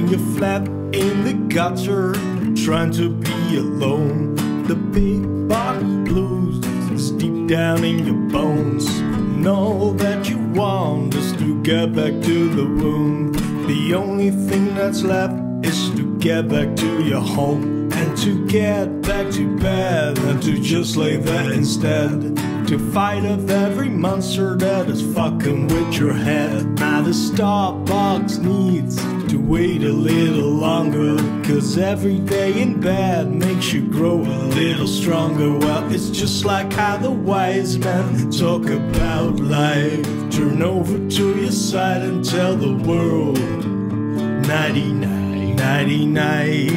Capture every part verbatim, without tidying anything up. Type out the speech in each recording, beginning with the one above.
Laying your flat in the gutter, trying to be alone. The big box blues is deep down in your bones. And all that you want is to get back to the womb. The only thing that's left is to get back to your home, and to get back to bed, and to just lay there instead. To fight off every monster that is fucking with your head. Now the Starbucks needs to wait a little longer, cause every day in bed makes you grow a little stronger. Well, it's just like how the wise men talk about life. Turn over to your side and tell the world Nighty-night, nighty-night,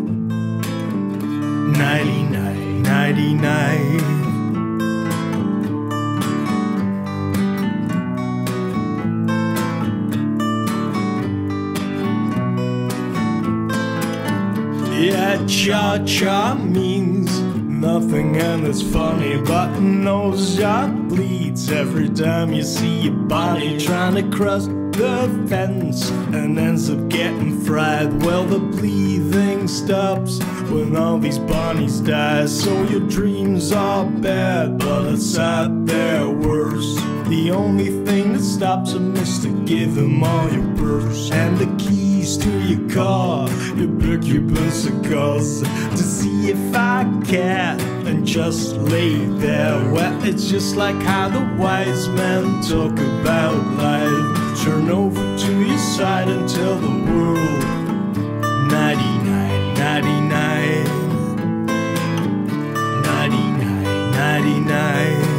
nighty-night, nighty-night. Yeah, cha-cha means nothing and it's funny, but nose job bleeds every time you see your body trying to cross the fence and ends up getting fried. Well, the breathing stops when all these bunnies die, so your dreams are bad, but it's out there worse. The only thing that stops them is to give them all your purse and the keys to your car, your big cigars, to see if I care and just lay there. Well, it's just like how the wise men talk about life. Turn over to your side and tell the world Nighty-night, nighty-night, nighty-night, nighty-night.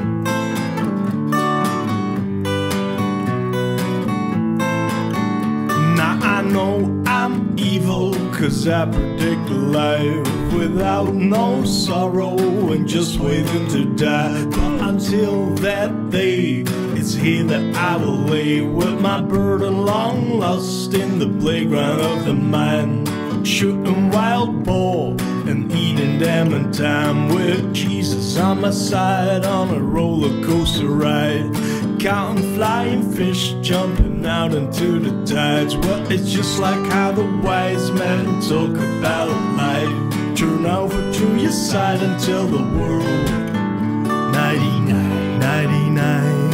I know I'm evil, cause I predict life without no sorrow and just waiting to die. But until that day, it's here that I will lay with my burden long lost in the playground of the mind, shooting wild boar and eating them in time with Jesus on my side on a roller coaster ride. Counting flying fish, jumping out into the tides. Well, it's just like how the wise men talk about life. Turn over to your side and tell the world Nighty-night, nighty-night,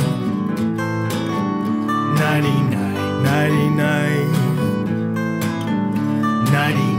nighty-night, nighty-night, nighty-night.